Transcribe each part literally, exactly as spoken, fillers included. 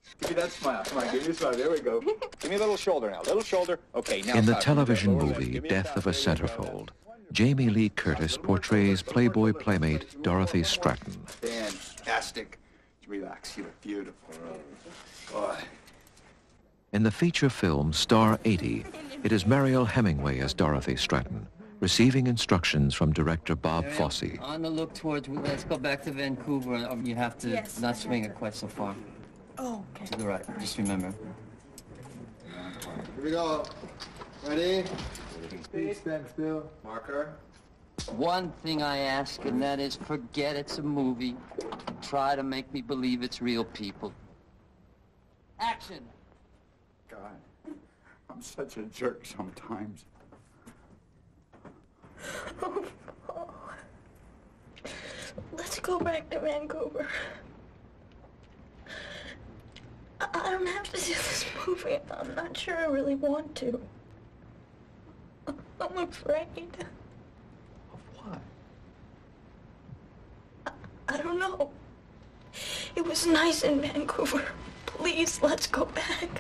Give me that smile. Come on, give me a smile. There we go. Give me a little shoulder now. Little shoulder. Okay, now. In the stop. television Lower movie lips. Death of a Centerfold, Jamie Lee Curtis portrays Playboy playmate Dorothy Startten. Fantastic. Relax. You look beautiful. Boy. In the feature film Star eighty, it is Mariel Hemingway as Dorothy Startten, receiving instructions from director Bob Fosse. On the look towards, let's go back to Vancouver. Um, you have to yes. not swing it quite so far. Oh, okay. To the right, just remember. Here we go. Ready? Speed, stand still. Marker. One thing I ask, and that is forget it's a movie. Try to make me believe it's real people. Action! God, I'm such a jerk sometimes. Oh, Paul. Let's go back to Vancouver. I, I don't have to see this movie. I'm not sure I really want to. I'm afraid. Of what? I, I don't know. It was nice in Vancouver. Please, let's go back.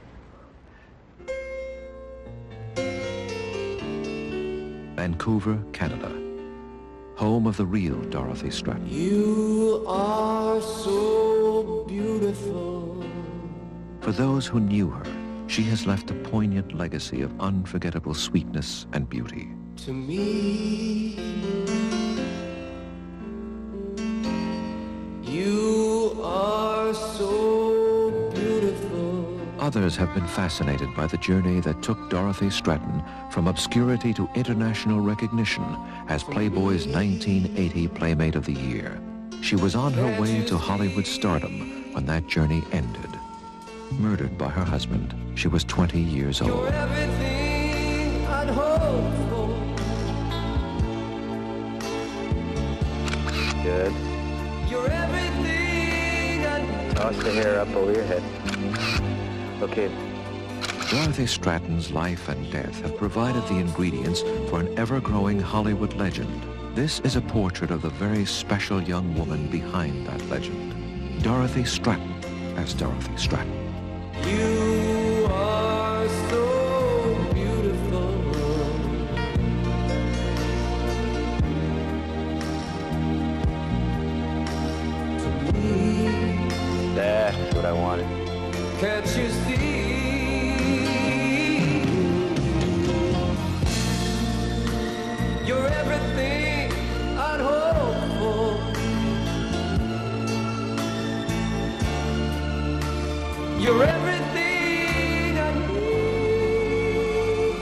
Vancouver, Canada, home of the real Dorothy Startten. You are so beautiful. For those who knew her, she has left a poignant legacy of unforgettable sweetness and beauty. To me, you are so beautiful. Others have been fascinated by the journey that took Dorothy Startten from obscurity to international recognition as Playboy's nineteen eighty Playmate of the Year. She was on her way to Hollywood stardom when that journey ended. Murdered by her husband, she was twenty years old. You're everything I'd hoped for. Good. You're everything I'd... Toss the hair up over your head. Okay. Dorothy Stratton's life and death have provided the ingredients for an ever-growing Hollywood legend. This is a portrait of the very special young woman behind that legend. Dorothy Startten as Dorothy Startten. You are so beautiful. To me. That's what I wanted. Can't you see? You're everything I'd hoped for. You're everything I need.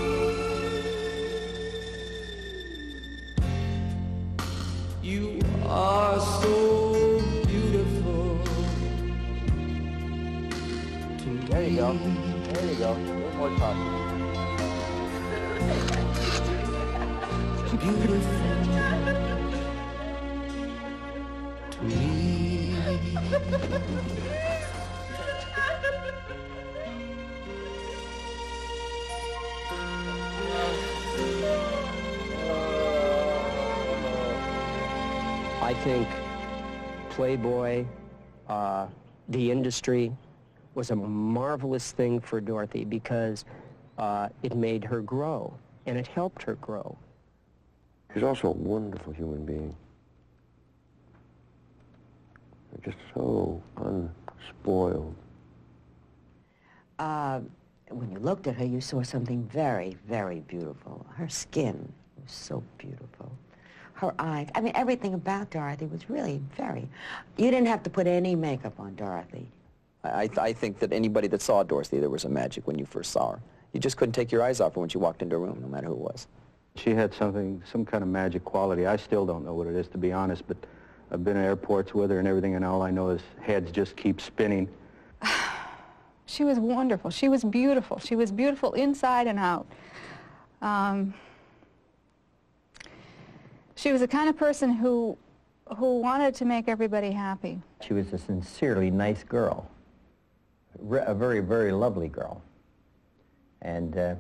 You are so beautiful. There you go. There you go. A little more talking. Beautiful to me. I think Playboy, uh, the industry, was a marvelous thing for Dorothy because uh, it made her grow, and it helped her grow. She's also a wonderful human being. Just so unspoiled. Uh, when you looked at her, you saw something very, very beautiful. Her skin was so beautiful. Her eyes, I mean, everything about Dorothy was really very... You didn't have to put any makeup on Dorothy. I, th I think that anybody that saw Dorothy, there was a magic when you first saw her. You just couldn't take your eyes off her when she walked into a room, no matter who it was. She had something, some kind of magic quality. I still don't know what it is, to be honest, but I've been at airports with her and everything, and all I know is heads just keep spinning. She was wonderful. She was beautiful. She was beautiful inside and out. Um, she was the kind of person who, who wanted to make everybody happy. She was a sincerely nice girl, a very, very lovely girl. And uh,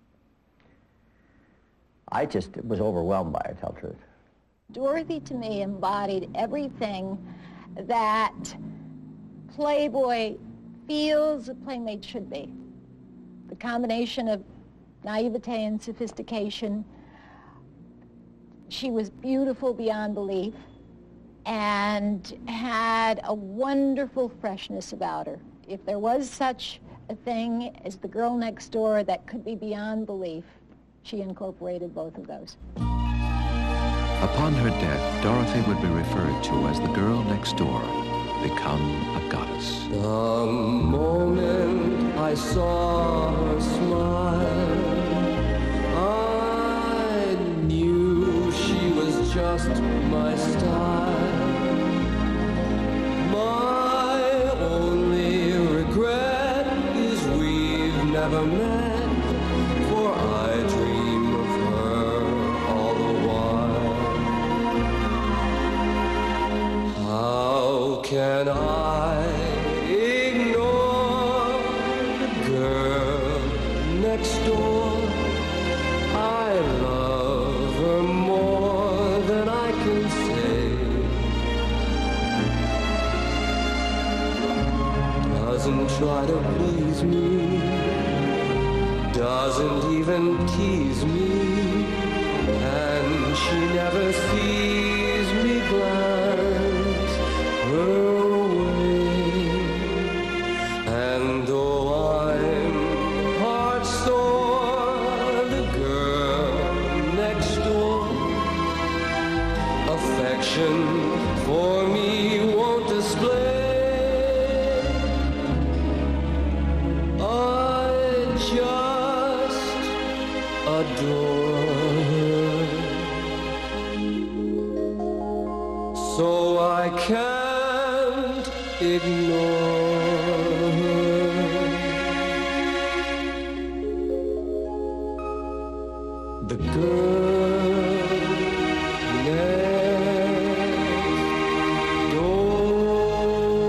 I just was overwhelmed by her, to tell the truth. Dorothy, to me, embodied everything that Playboy feels a playmate should be. The combination of naivete and sophistication. She was beautiful beyond belief and had a wonderful freshness about her. If there was such a thing as the girl next door that could be beyond belief, she incorporated both of those. Upon her death, Dorothy would be referred to as the girl next door, become a goddess. The moment I saw her smile, I knew she was just my style. My only regret is we've never met, for I dream of her all the while. How can I ignore the girl next door? I love her more than I can say. Doesn't try to please me, doesn't even tease me, and she never sees me glance her way. And though I'm heart sore, the girl next door, affection for me won't display. I just adore her, so I can't ignore her. The girl next door.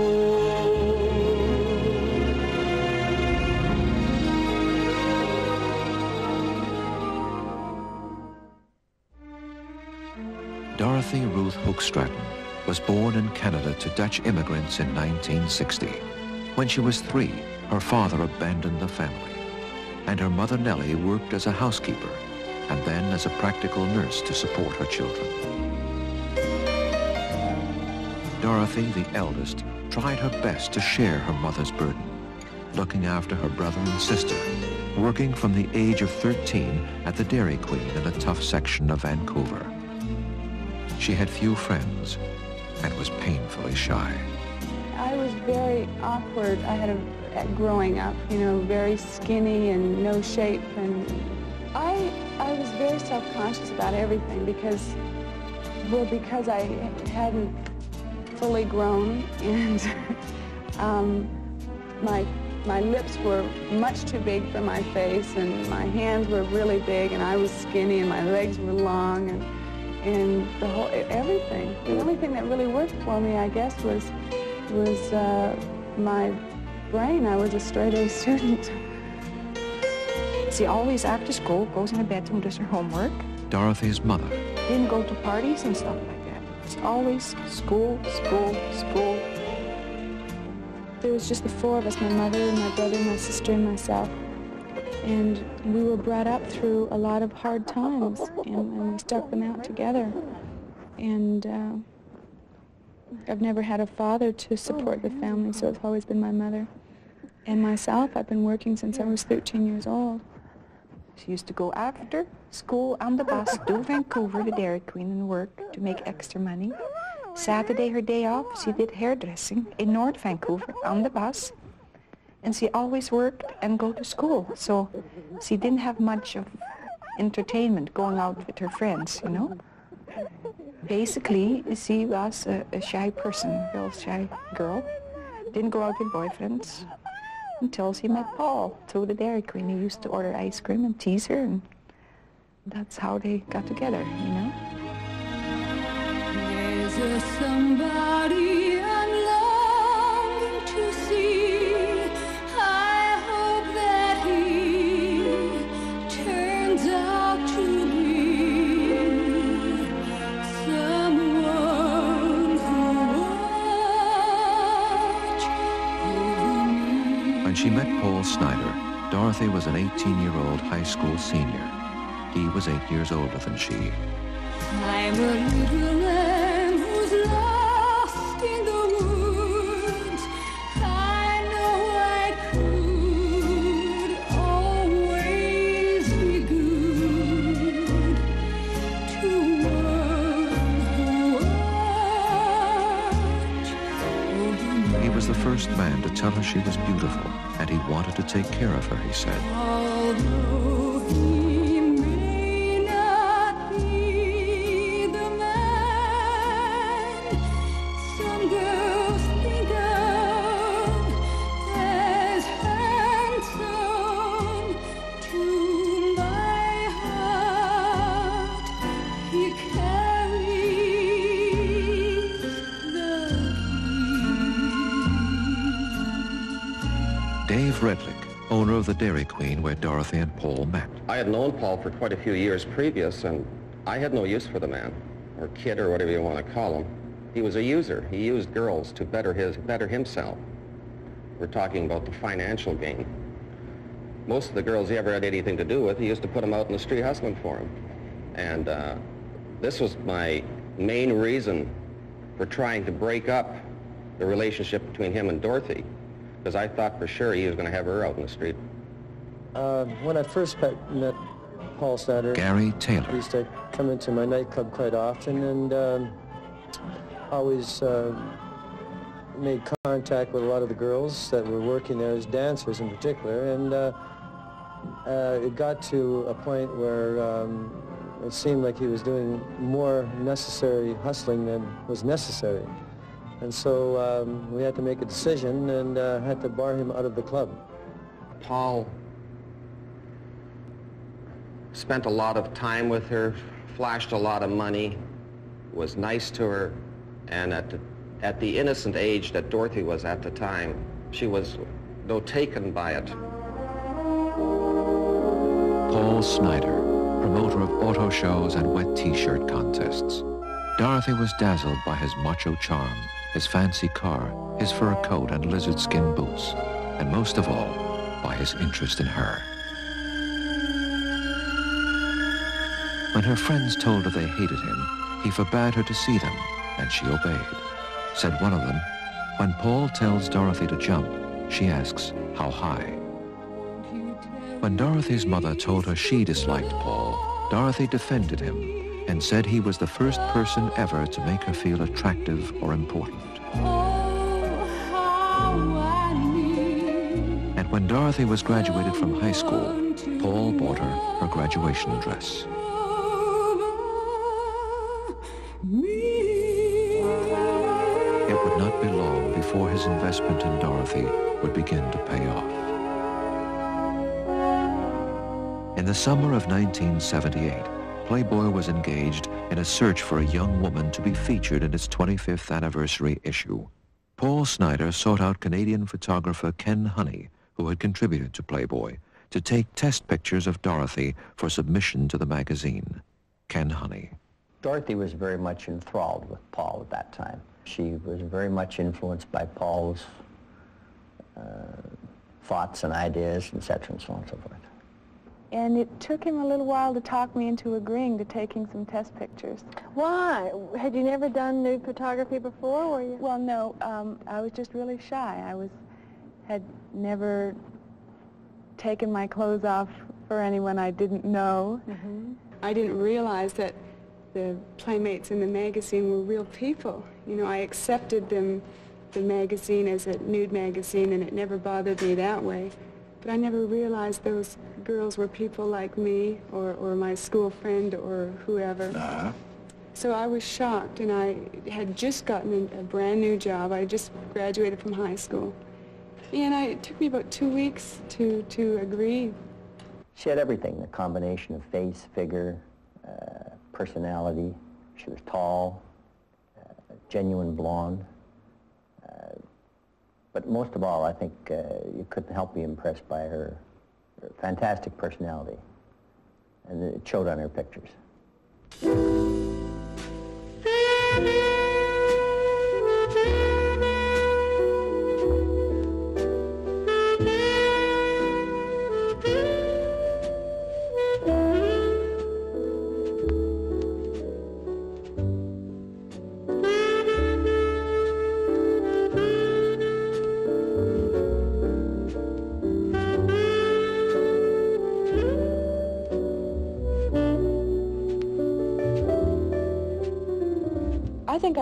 Dorothy Ruth Hook Stratton was born in Canada to Dutch immigrants in nineteen sixty. When she was three, her father abandoned the family, and her mother Nellie worked as a housekeeper and then as a practical nurse to support her children. Dorothy, the eldest, tried her best to share her mother's burden, looking after her brother and sister, working from the age of thirteen at the Dairy Queen in a tough section of Vancouver. She had few friends and was painfully shy. I was very awkward. I had a, at growing up, you know, very skinny and no shape, and I I was very self-conscious about everything because, well, because I hadn't fully grown, and um, my my lips were much too big for my face, and my hands were really big, and I was skinny, and my legs were long, and and the whole everything. The only thing that really worked for me, I guess, was was uh, my brain. I was a straight-A student. She always, after school, goes in her bedroom, does her homework. Dorothy's mother. Didn't go to parties and stuff like that. It's always school, school, school. There was just the four of us, my mother, my brother, my sister, and myself. And we were brought up through a lot of hard times, and, and we stuck them out together. And uh, I've never had a father to support the family, so it's always been my mother. And myself, I've been working since I was thirteen years old. She used to go after school on the bus to Vancouver, the Dairy Queen, and work to make extra money. Saturday, her day off, she did hairdressing in North Vancouver on the bus. And she always worked and go to school, so she didn't have much of entertainment going out with her friends, you know. Basically, she was a, a shy person, a real shy girl. Didn't go out with boyfriends until she met Paul through the Dairy Queen. He used to order ice cream and tease her, and that's how they got together, you know. There's a somebody I'm longing to see. I hope that he turns out to be someone who watch over me. she met Paul Snider, Dorothy was an eighteen-year-old high school senior. He was eight years older than she. I'm a little lamb who's lost in the woods. I know I could always be good to one who watched. He was the first man to tell her she was beautiful, and he wanted to take care of her, he said. Although he may not be the man some girls think of as handsome, to my heart he carries the Dave Redlick, owner of the Dairy Queen where Dorothy and Paul met. I had known Paul for quite a few years previous, and I had no use for the man, or kid, or whatever you want to call him. He was a user. He used girls to better his, better himself. We're talking about the financial gain. Most of the girls he ever had anything to do with, he used to put them out in the street hustling for him. And uh, this was my main reason for trying to break up the relationship between him and Dorothy, because I thought for sure he was going to have her out in the street. Uh, when I first met, met Paul Snider, Gary Taylor. I used to come into my nightclub quite often, and um, always uh, made contact with a lot of the girls that were working there as dancers in particular, and uh, uh, it got to a point where um, it seemed like he was doing more necessary hustling than was necessary. And so um, we had to make a decision and uh, had to bar him out of the club. Paul spent a lot of time with her, flashed a lot of money, was nice to her, and at the, at the innocent age that Dorothy was at the time, she was, though taken by it. Paul Snider, promoter of auto shows and wet t-shirt contests. Dorothy was dazzled by his macho charm, his fancy car, his fur coat and lizard skin boots, and most of all, by his interest in her. When her friends told her they hated him, he forbade her to see them, and she obeyed. Said one of them, when Paul tells Dorothy to jump, she asks, how high? When Dorothy's mother told her she disliked Paul, Dorothy defended him and said he was the first person ever to make her feel attractive or important. And when Dorothy was graduated from high school, Paul bought her her graduation dress. It would not be long before his investment in Dorothy would begin to pay off. In the summer of nineteen seventy-eight, Playboy was engaged in a search for a young woman to be featured in its twenty-fifth anniversary issue. Paul Snider sought out Canadian photographer Ken Honey, who had contributed to Playboy, to take test pictures of Dorothy for submission to the magazine. Ken Honey. Dorothy was very much enthralled with Paul at that time. She was very much influenced by Paul's uh, thoughts and ideas, et cetera, and so on and so forth. And it took him a little while to talk me into agreeing to taking some test pictures. Why? Had you never done nude photography before, were you? Well, no. Um, I was just really shy. I was, had never taken my clothes off for anyone I didn't know. Mm-hmm. I didn't realize that the playmates in the magazine were real people. You know, I accepted them, the magazine, as a nude magazine, and it never bothered me that way. But I never realized those girls were people like me, or, or my school friend, or whoever. Uh-huh. So I was shocked, and I had just gotten a, a brand new job. I just graduated from high school. And I, it took me about two weeks to, to agree. She had everything, the combination of face, figure, uh, personality. She was tall, uh, genuine blonde. But most of all, I think uh, you couldn't help be impressed by her, her fantastic personality. And it showed on her pictures.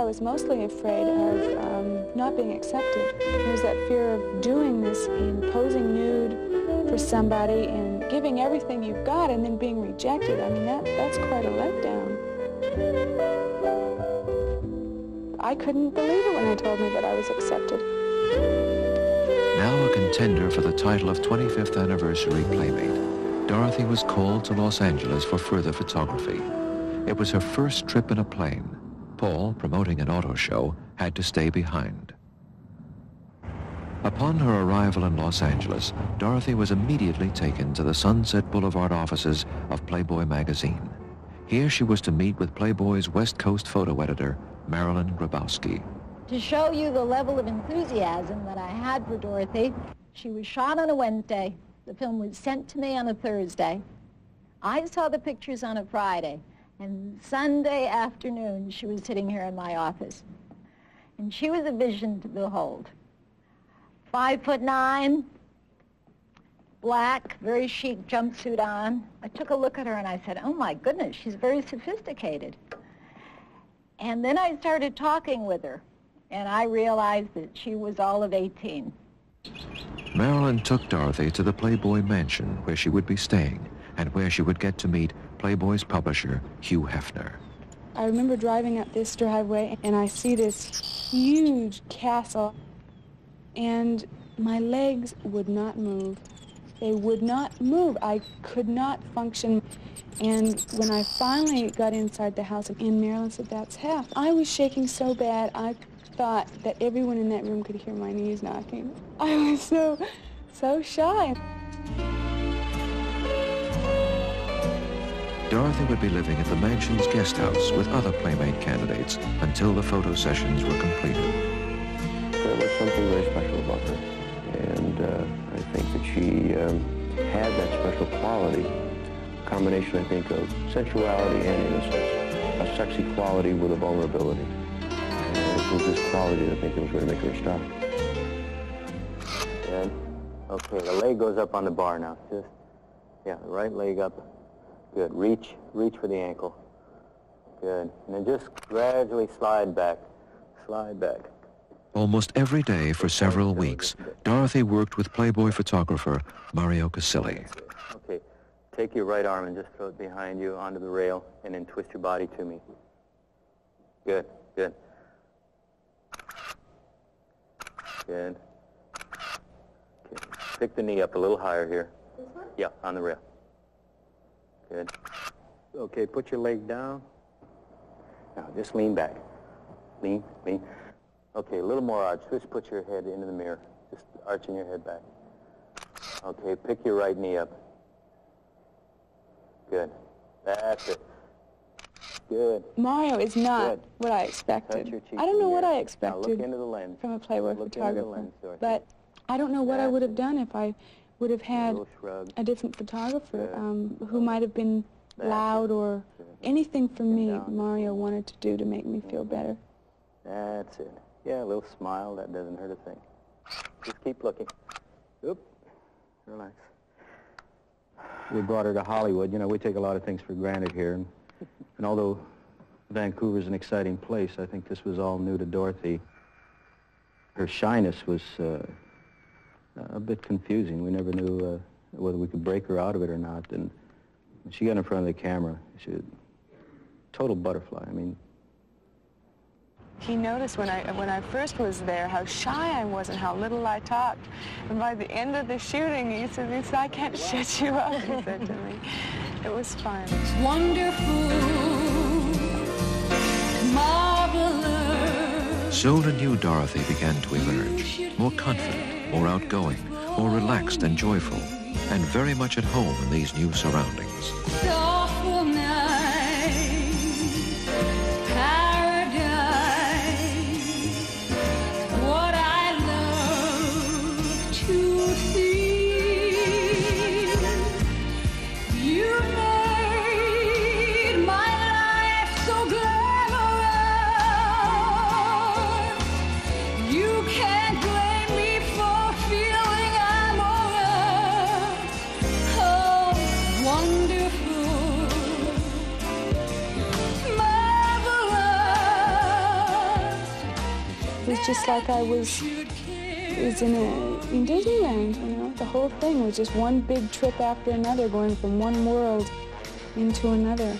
I was mostly afraid of um, not being accepted. There's that fear of doing this and posing nude for somebody and giving everything you've got and then being rejected. I mean, that, that's quite a letdown. I couldn't believe it when they told me that I was accepted. Now a contender for the title of twenty-fifth Anniversary Playmate, Dorothy was called to Los Angeles for further photography. It was her first trip in a plane. Paul, promoting an auto show, had to stay behind. Upon her arrival in Los Angeles, Dorothy was immediately taken to the Sunset Boulevard offices of Playboy magazine. Here she was to meet with Playboy's West Coast photo editor, Marilyn Grabowski. To show you the level of enthusiasm that I had for Dorothy, she was shot on a Wednesday. The film was sent to me on a Thursday. I saw the pictures on a Friday, and Sunday afternoon she was sitting here in my office. And she was a vision to behold. Five foot nine, black, very chic jumpsuit on. I took a look at her and I said, oh my goodness, she's very sophisticated. And then I started talking with her, and I realized that she was all of eighteen. Marilyn took Dorothy to the Playboy mansion where she would be staying and where she would get to meet Playboy's publisher, Hugh Hefner. I remember driving up this driveway and I see this huge castle and my legs would not move. They would not move. I could not function. And when I finally got inside the house and Marilyn said, that's half, I was shaking so bad I thought that everyone in that room could hear my knees knocking. I was so, so shy. Dorothy would be living at the mansion's guest house with other Playmate candidates until the photo sessions were completed. There was something very special about her, and uh, I think that she um, had that special quality, a combination, I think, of sensuality and innocence, a sexy quality with a vulnerability. And it was this quality that I think that was going to make her a star. And, okay, the leg goes up on the bar now. Just, yeah, the right leg up. Good. Reach, reach for the ankle. Good. And then just gradually slide back. Slide back. Almost every day for several weeks, Dorothy worked with Playboy photographer Mario Casilli. Okay. Take your right arm and just throw it behind you onto the rail and then twist your body to me. Good. Good. Good. Okay. Pick the knee up a little higher here. This one? Yeah, on the rail. Good. Okay, put your leg down. Now, just lean back. Lean, lean. Okay, a little more arch. Just put your head into the mirror. Just arching your head back. Okay, pick your right knee up. Good. That's it. Good. Mario is not Good. what I expected. Touch your cheek I don't know what I Now expected look into the lens. from a Playboy Look into the photographer, lens, Dorothy. but I don't know what I would have done if I would have had shrug. a different photographer Good. um, who might have been loud or anything from me down. Mario wanted to do to make me feel better. That's it. Yeah, a little smile. That doesn't hurt a thing. Just keep looking. Oop. Relax. We brought her to Hollywood. You know, we take a lot of things for granted here. And, and although Vancouver's an exciting place, I think this was all new to Dorothy. Her shyness was uh, a bit confusing. We never knew uh, whether we could break her out of it or not. And when she got in front of the camera, she was a total butterfly. I mean, He noticed when I when I first was there how shy I was and how little I talked. And by the end of the shooting, he said, he said I can't shut you up, he said to me. It was fun. Wonderful, marvelous. Soon a new Dorothy began to emerge, more confident, more outgoing, more relaxed and joyful, and very much at home in these new surroundings. Soulful night, paradise, what I love to feel. You made my life so glamorous. You can't blame me for feeling amorous. Oh, wonderful. just like I was, was in, a, in Disneyland, you know? The whole thing was just one big trip after another, going from one world into another.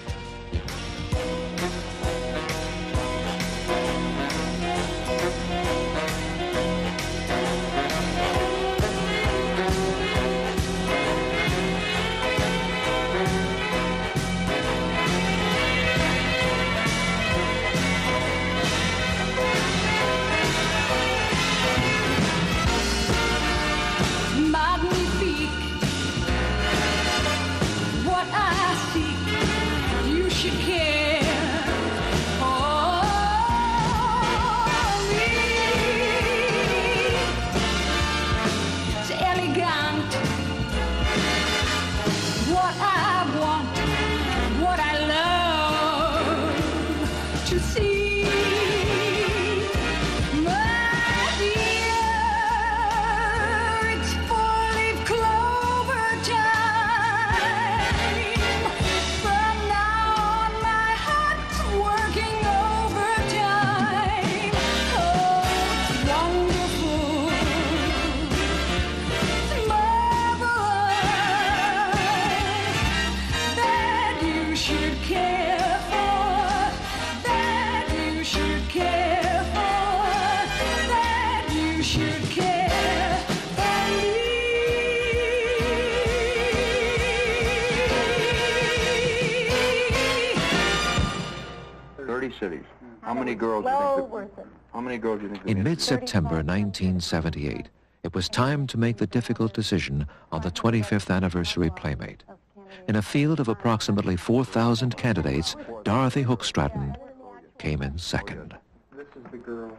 Cities. How many girls well do you think? Worth it. How many girls do you think? In mid-September nineteen seventy-eight, it was time to make the difficult decision on the twenty-fifth anniversary Playmate. In a field of approximately four thousand candidates, Dorothy Hook Startten came in second. This is the girl.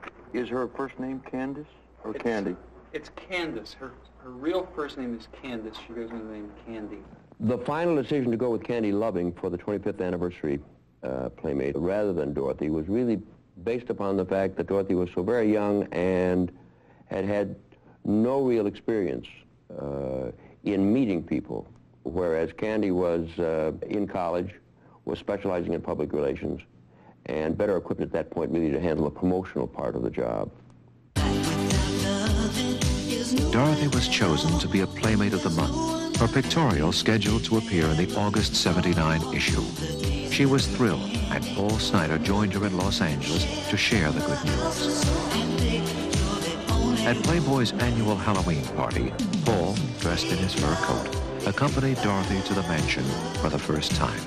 Is her first name Candace or it's, Candy? It's Candace. Her her real first name is Candace. She goes under the name Candy. The final decision to go with Candy Loving for the twenty-fifth anniversary Uh, Playmate rather than Dorothy was really based upon the fact that Dorothy was so very young and had had no real experience uh, in meeting people, whereas Candy was uh, in college, was specializing in public relations, and better equipped at that point really to handle the promotional part of the job. Dorothy was chosen to be a Playmate of the Month, her pictorial scheduled to appear in the August seventy-nine issue. She was thrilled, and Paul Snider joined her in Los Angeles to share the good news. At Playboy's annual Halloween party, Paul, dressed in his fur coat, accompanied Dorothy to the mansion for the first time.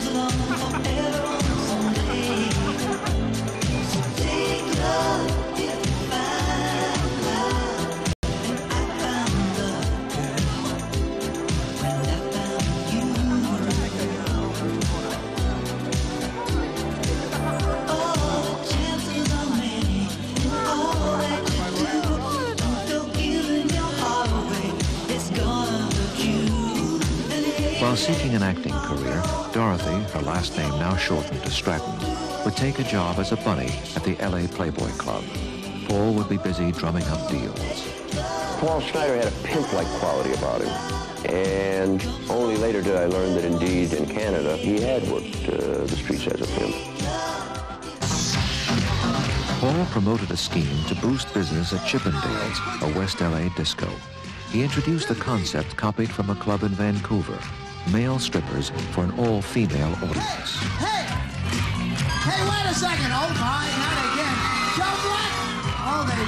While seeking an acting career, Dorothy, her last name now shortened to Startten, would take a job as a bunny at the L A Playboy Club. Paul would be busy drumming up deals. Paul Snider had a pimp-like quality about him, and only later did I learn that indeed in Canada he had worked uh, the streets as a pimp. Paul promoted a scheme to boost business at Chippendales, a West L A disco. He introduced a concept copied from a club in Vancouver, male strippers for an all-female audience. Hey! Hey, wait a second, old boy, not again. Joe Black? Oh, they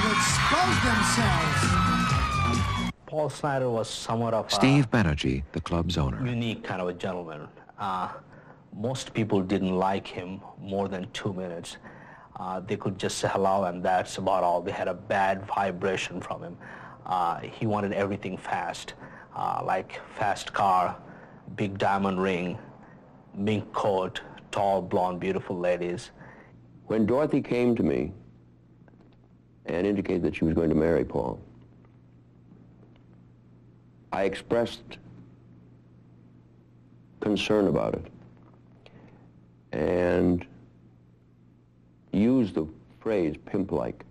would expose themselves. Paul Snider was somewhat of Steve a Banerjee, the club's owner. unique kind of a gentleman. Uh, most people didn't like him more than two minutes. Uh, they could just say hello and that's about all. They had a bad vibration from him. Uh, he wanted everything fast, uh, like fast car, big diamond ring, mink coat, tall, blonde, beautiful ladies. When Dorothy came to me and indicated that she was going to marry Paul, I expressed concern about it and used the phrase pimp-like.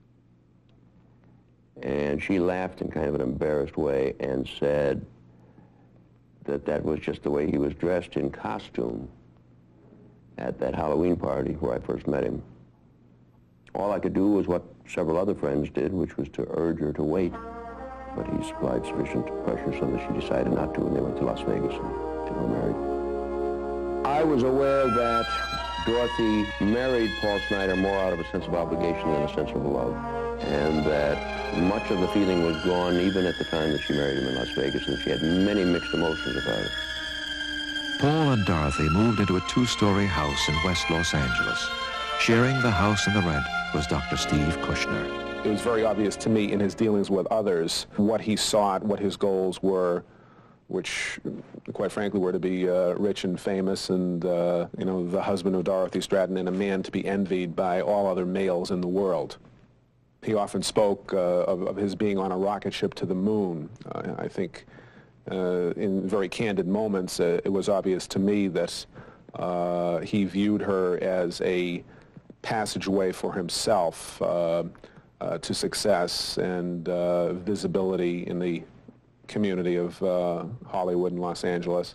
And she laughed in kind of an embarrassed way and said that that was just the way he was dressed in costume at that Halloween party where I first met him. All I could do was what several other friends did, which was to urge her to wait. But he supplied sufficient pressure so that she decided not to, and they went to Las Vegas and they were married. I was aware that Dorothy married Paul Snider more out of a sense of obligation than a sense of love, and that much of the feeling was gone even at the time that she married him in Las Vegas, and she had many mixed emotions about it. Paul and Dorothy moved into a two-story house in West Los Angeles. Sharing the house and the rent was Doctor Steve Kushner. It was very obvious to me in his dealings with others what he sought, what his goals were, which, quite frankly, were to be uh, rich and famous and, uh, you know, the husband of Dorothy Startten and a man to be envied by all other males in the world. He often spoke uh, of, of his being on a rocket ship to the moon. Uh, I think uh, in very candid moments, uh, it was obvious to me that uh, he viewed her as a passageway for himself uh, uh, to success and uh, visibility in the community of uh, Hollywood and Los Angeles.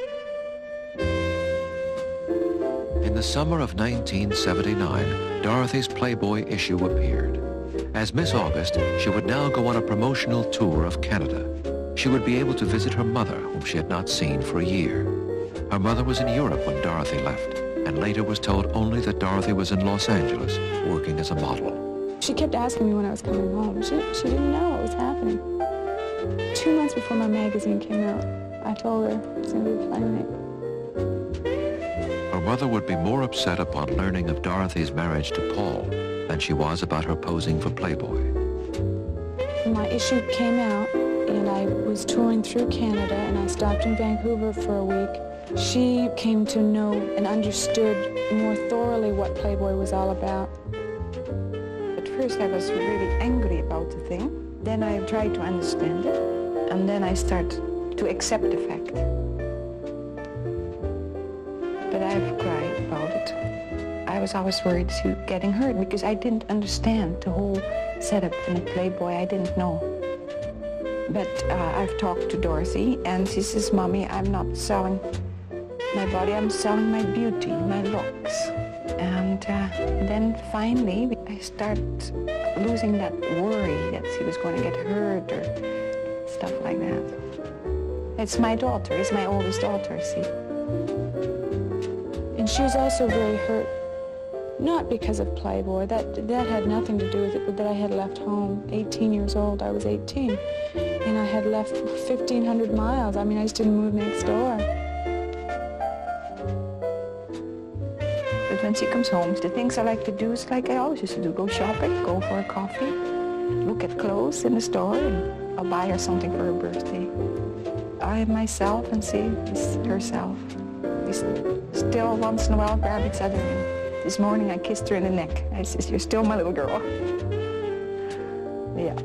In the summer of nineteen seventy-nine, Dorothy's Playboy issue appeared. As Miss August, she would now go on a promotional tour of Canada. She would be able to visit her mother, whom she had not seen for a year. Her mother was in Europe when Dorothy left, and later was told only that Dorothy was in Los Angeles, working as a model. She kept asking me when I was coming home. She, she didn't know what was happening. Two months before my magazine came out, I told her I was going to be a playmate. Her mother would be more upset upon learning of Dorothy's marriage to Paul than she was about her posing for Playboy. My issue came out, and I was touring through Canada, and I stopped in Vancouver for a week. She came to know and understood more thoroughly what Playboy was all about. At first I was really angry about the thing. Then I tried to understand it, and then I start to accept the fact. But I've cried about it. I was always worried to getting hurt because I didn't understand the whole setup in the Playboy. I didn't know. But uh, I've talked to Dorothy, and she says, Mommy, I'm not selling my body, I'm selling my beauty, my looks. And uh, then finally, I start losing that worry that she was going to get hurt or stuff like that. It's my daughter, it's my oldest daughter, see. And she was also very hurt, not because of Playboy, that, that had nothing to do with it, but that I had left home, eighteen years old, I was eighteen, and I had left fifteen hundred miles. I mean, I just didn't move next door. But when she comes home, the things I like to do is like I always used to do, go shopping, go for a coffee, look at clothes in the store, and I'll buy her something for her birthday. I am myself and she is herself. We still once in a while grab each other. And this morning I kissed her in the neck. I said, you're still my little girl. Yeah.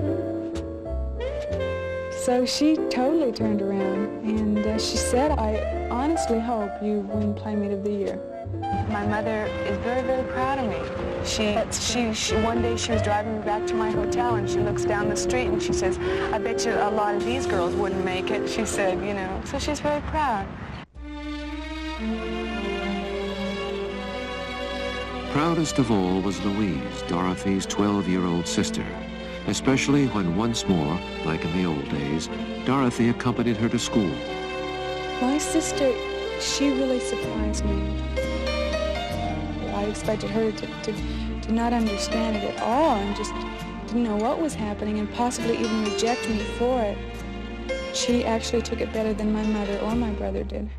So she totally turned around, and uh, she said, I honestly hope you win Playmate of the Year. My mother is very, very proud of me. She, she, she, one day she was driving me back to my hotel, and she looks down the street and she says, I bet you a lot of these girls wouldn't make it, she said, you know. So she's very proud. Proudest of all was Louise, Dorothy's twelve-year-old sister, especially when once more, like in the old days, Dorothy accompanied her to school. My sister, she really surprised me. I expected her to, to, to not understand it at all and just didn't know what was happening and possibly even reject me for it. She actually took it better than my mother or my brother did.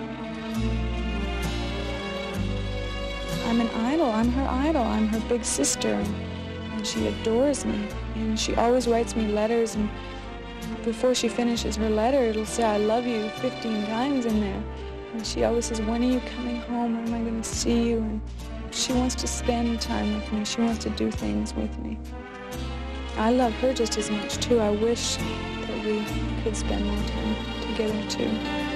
I'm an idol. I'm her idol. I'm her big sister. And she adores me. And she always writes me letters, and before she finishes her letter, it'll say, I love you fifteen times in there. And she always says, when are you coming home? When am I going to see you? And she wants to spend time with me. She wants to do things with me. I love her just as much, too. I wish that we could spend more time together, too.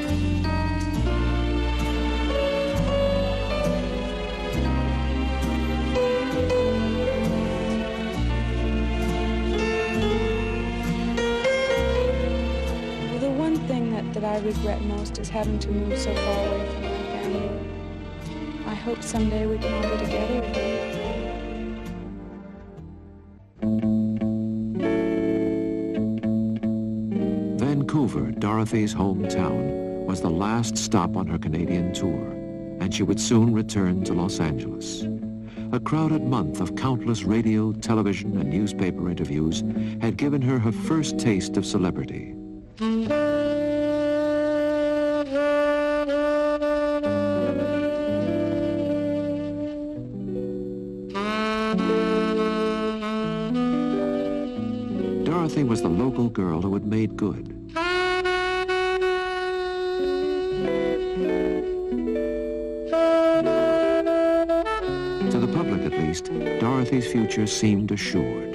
That I regret most is having to move so far away from my family. I hope someday we can all be together again. Vancouver, Dorothy's hometown, was the last stop on her Canadian tour, and she would soon return to Los Angeles. A crowded month of countless radio, television, and newspaper interviews had given her her first taste of celebrity. Dorothy was the local girl who had made good. To the public, at least, Dorothy's future seemed assured.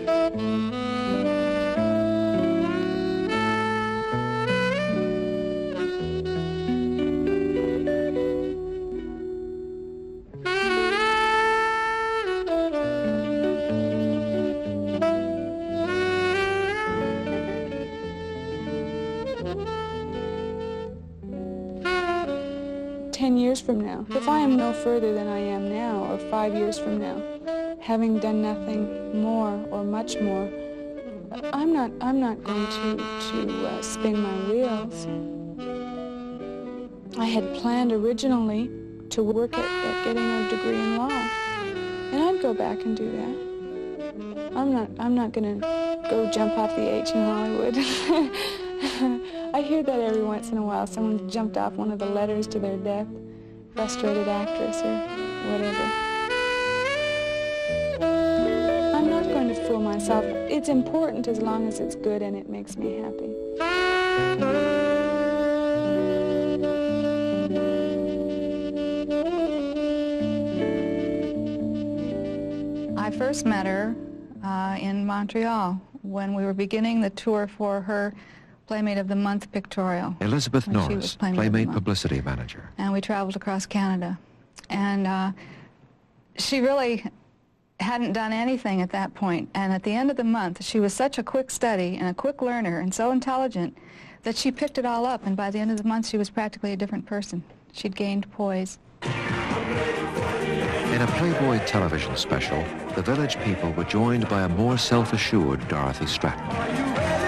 Ten years from now, if I am no further than I am now, or five years from now, having done nothing more or much more, I'm not, I'm not going to, to uh, spin my wheels. I had planned originally to work at, at getting a degree in law, and I'd go back and do that. I'm not, I'm not going to go jump off the H in Hollywood. I hear that every once in a while. Someone jumped off one of the letters to their death, frustrated actress or whatever. I'm not going to fool myself. It's important as long as it's good and it makes me happy. I first met her uh, in Montreal when we were beginning the tour for her Playmate of the Month pictorial. Elizabeth when she Norris, was Playmate, Playmate of the Month. publicity manager. And we traveled across Canada. And uh, she really hadn't done anything at that point. And at the end of the month, she was such a quick study and a quick learner and so intelligent that she picked it all up. And by the end of the month, she was practically a different person. She'd gained poise. In a Playboy television special, the village people were joined by a more self-assured Dorothy Startten.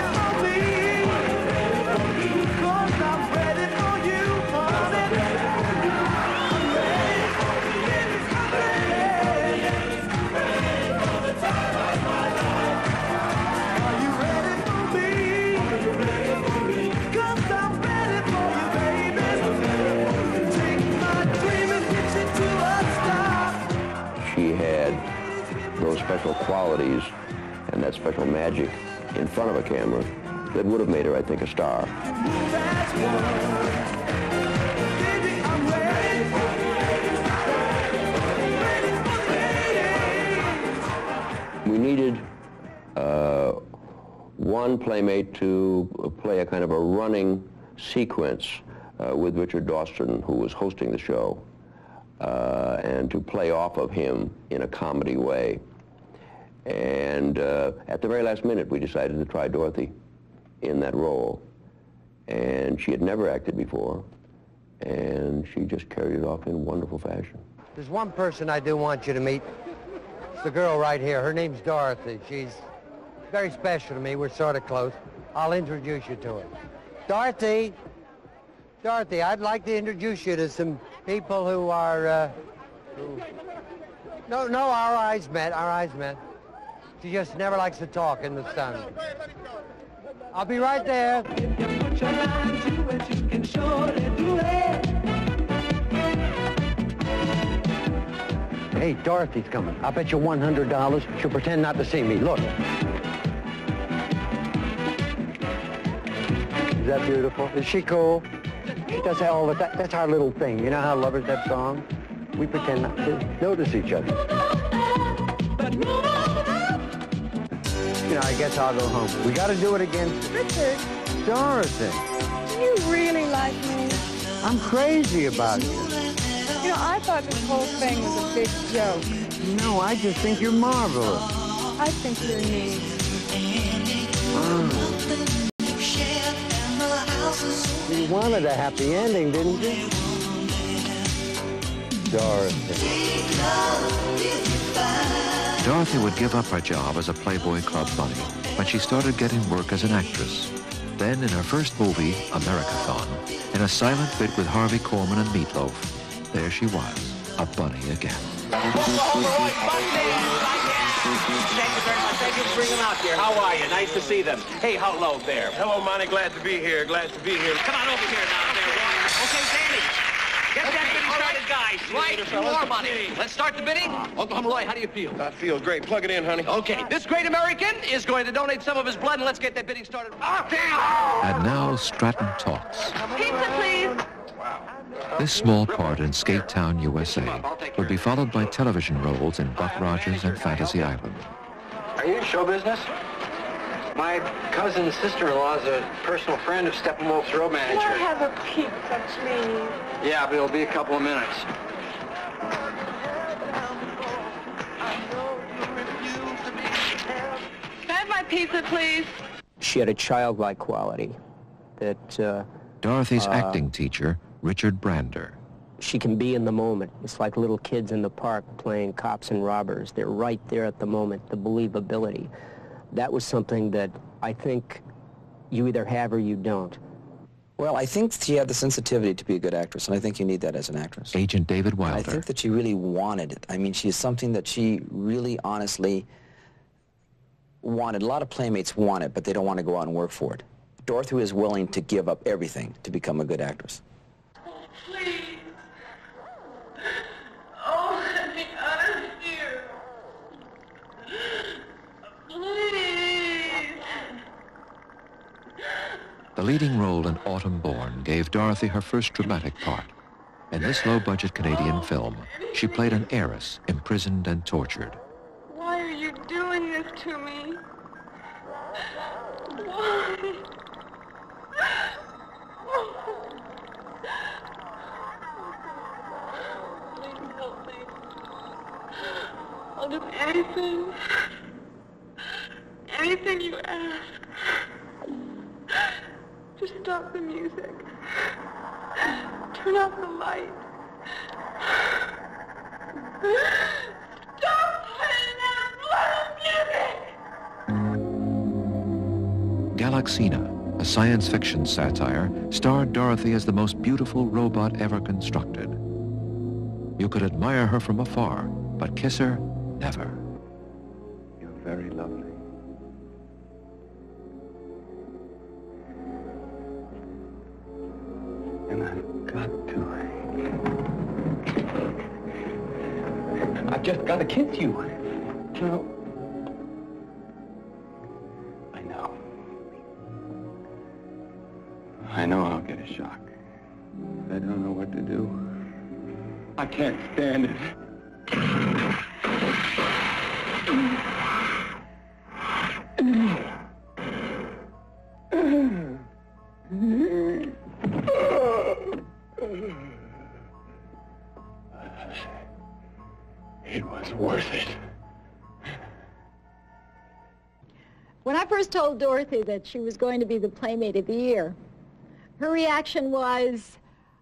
She had those special qualities and that special magic in front of a camera that would have made her, I think, a star. We needed uh, one playmate to play a kind of a running sequence uh, with Richard Dawson, who was hosting the show. Uh, and to play off of him in a comedy way. And uh, at the very last minute, we decided to try Dorothy in that role. And she had never acted before, and she just carried it off in wonderful fashion. There's one person I do want you to meet. It's the girl right here. Her name's Dorothy. She's very special to me. We're sort of close. I'll introduce you to her. Dorothy! Dorothy, I'd like to introduce you to some people who are, uh, who... No, no, our eyes met, our eyes met. She just never likes to talk in the sun. I'll be right there. Hey, Dorothy's coming. I'll bet you one hundred dollars she'll pretend not to see me. Look. Is that beautiful? Is she cool? She does that all the time. That's our little thing. You know how lovers have songs? We pretend not to notice each other. You know, I guess I'll go home. We got to do it again. Richard, Dorothy, do you really like me? I'm crazy about you. You know, I thought this whole thing was a big joke. No, I just think you're marvelous. I think you're neat. Oh. You wanted a happy ending, didn't you? Dorothy. Dorothy would give up her job as a Playboy Club bunny when she started getting work as an actress. Then in her first movie, Americathon, in a silent bit with Harvey Korman and Meatloaf, there she was, a bunny again. Thank you very much. Thank you for bringing them out here. How are you? Nice to see them. Hey, hello there. Hello, Monty. Glad to be here. Glad to be here. Come on over here now. There. Okay, Danny. Get Okay, that bidding all right. started, guys. See you Right, later, you fellas. more money. Let's start the bidding. Oklahoma Roy, how do you feel? I feel great. Plug it in, honey. Okay, this great American is going to donate some of his blood, and let's get that bidding started. Oh, damn! And now Stratton talks. Pizza, please. This small part in Skate Town, U S A would be followed by television roles in Buck Rogers and Fantasy Island. Are you in show business? My cousin's sister-in-law is a personal friend of Steppenwolf's road manager. Can I have a pizza, please? Yeah, but it'll be a couple of minutes. Can I have my pizza, please? She had a childlike quality that... Uh, Dorothy's uh, acting teacher, Richard Brander. She can be in the moment. It's like little kids in the park playing cops and robbers. They're right there at the moment, the believability. That was something that I think you either have or you don't. Well, I think she had the sensitivity to be a good actress, and I think you need that as an actress. Agent David Wilder. I think that she really wanted it. I mean, she's something that she really honestly wanted. A lot of playmates want it, but they don't want to go out and work for it. Dorothy was willing to give up everything to become a good actress. Please. Oh, let me out of here. Please. The leading role in Autumn Born gave Dorothy her first dramatic part. In this low-budget Canadian film, she played an heiress imprisoned and tortured. Why are you doing this to me? Why? Please help me. I'll do anything. Anything you ask. Just stop the music. Turn off the light. Stop playing that bloody music! Galaxina, a science fiction satire, starred Dorothy as the most beautiful robot ever constructed. You could admire her from afar, but kiss her, never. You're very lovely. And I've got to. I've just got to kiss you. No. I know. I know I'll get a shock. I don't know what to do. I can't stand it. It was worth it. When I first told Dorothy that she was going to be the Playmate of the Year, her reaction was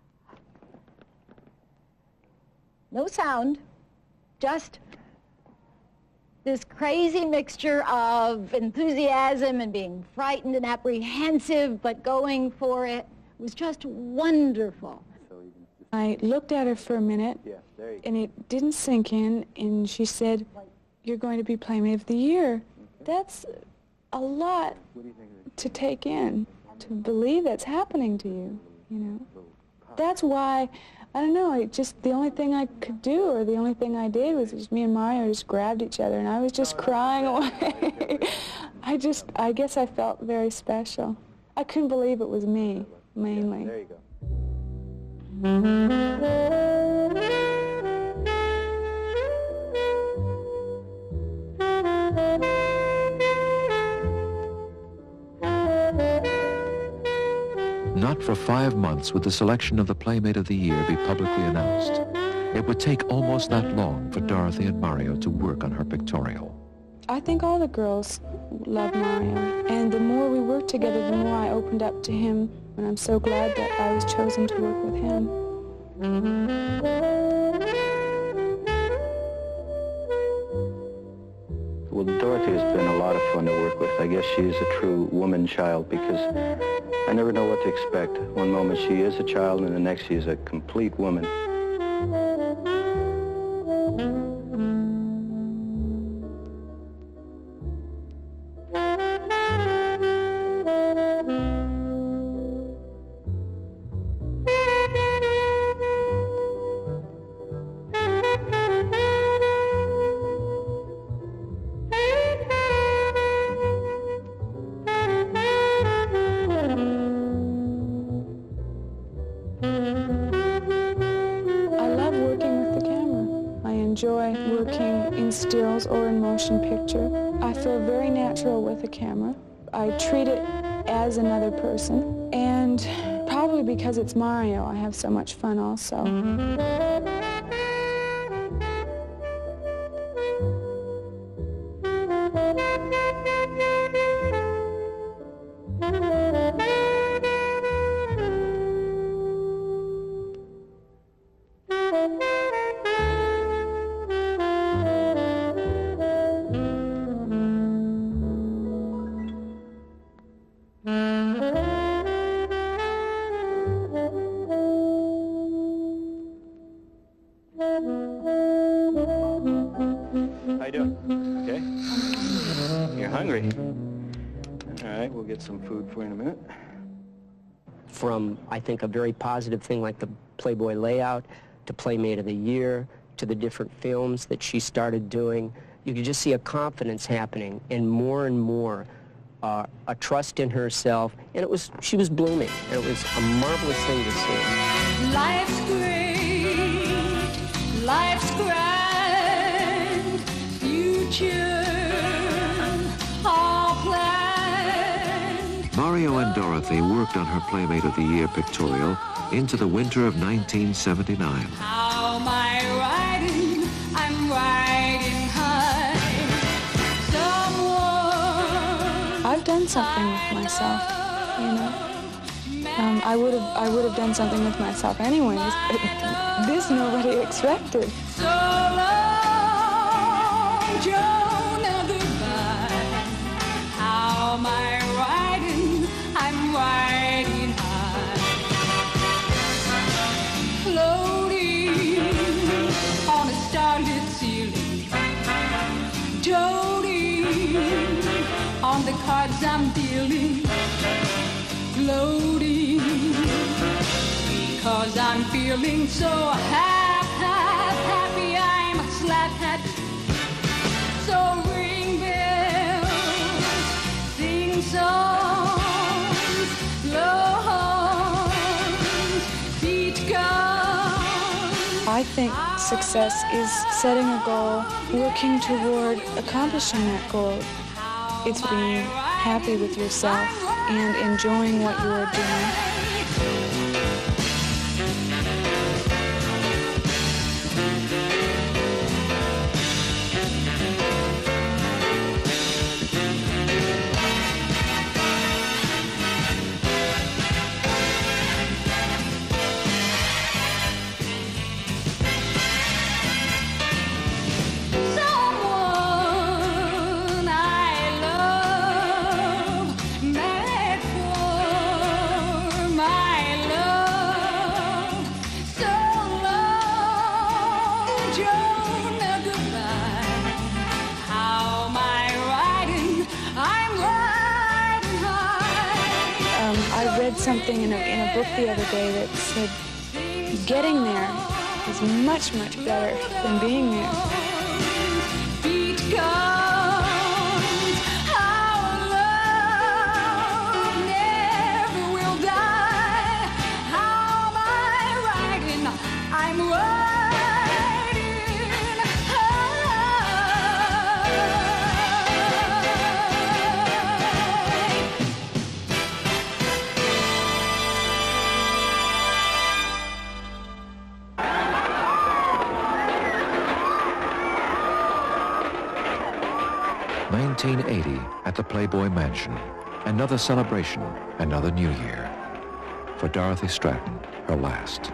no sound, just this crazy mixture of enthusiasm and being frightened and apprehensive, but going for it. It was just wonderful. I looked at her for a minute, and it didn't sink in, and she said, "You're going to be Playmate of the Year." That's a lot to take in, to believe that's happening to you, you know. That's why, I don't know, it just the only thing I could do, or the only thing I did, was just me and Mario just grabbed each other, and I was just crying away. I just, I guess I felt very special. I couldn't believe it was me, mainly. There you go. Not for five months would the selection of the Playmate of the Year be publicly announced. It would take almost that long for Dorothy and Mario to work on her pictorial. I think all the girls love Mario, and the more we worked together, the more I opened up to him, and I'm so glad that I was chosen to work with him. Well, Dorothy Dorothy has been a lot of fun to work with. I guess she is a true woman child because I never know what to expect. One moment she is a child and the next she is a complete woman. enjoy working in stills or in motion picture. I feel very natural with the camera. I treat it as another person, and probably because it's Mario, I have so much fun also. How you doing? Okay? You're hungry? All right, we'll get some food for you in a minute. From, I think, a very positive thing like the Playboy layout to Playmate of the Year to the different films that she started doing, you could just see a confidence happening and more and more uh, a trust in herself, and it was, she was blooming, and it was a marvelous thing to see. Life's great, life's grand, future, all planned. Mario and Dorothy worked on her Playmate of the Year pictorial into the winter of nineteen seventy-nine. How am I riding? I'm riding high. Someone I've done something with myself, you know. Um, I would have I would have done something with myself anyways, but this nobody expected. so long, Jonah, goodbye. How am I riding? I'm riding high. Floating on a starlit ceiling. Doting on the cards I'm dealing. Floating because I'm feeling so half, half happy. I'm a slap hat. So ring bells, sing songs, blow horns, beat guns. I think success is setting a goal, working toward accomplishing that goal. It's being happy with yourself and enjoying what you are doing. Someone I love, mad for my love. So long, Jonah, goodbye. How am I riding? I'm riding high. Um, I read something in a, in a book the other day that said getting there is much, much better than being there. Beat guns, our love never will die. How am I riding? I'm riding nineteen eighty at the Playboy Mansion. Another celebration, another New Year. For Dorothy Startten, her last.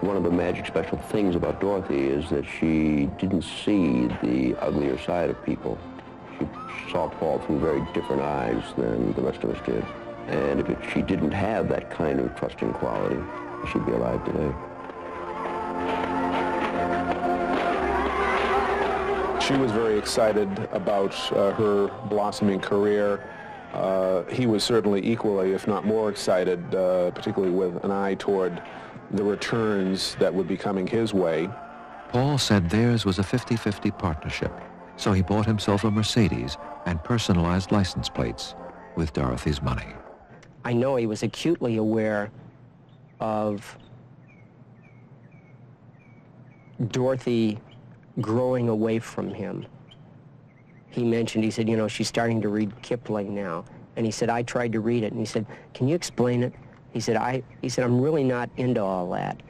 One of the magic special things about Dorothy is that she didn't see the uglier side of people. She saw Paul through very different eyes than the rest of us did. And if it, she didn't have that kind of trusting quality, she'd be alive today. She was very excited about uh, her blossoming career. Uh, he was certainly equally, if not more excited, uh, particularly with an eye toward the returns that would be coming his way. Paul said theirs was a fifty fifty partnership, so he bought himself a Mercedes and personalized license plates with Dorothy's money. I know he was acutely aware of Dorothy growing away from him. He mentioned, he said, you know, she's starting to read Kipling now. And he said, I tried to read it. And he said, can you explain it? He said, I, he said, I'm really not into all that.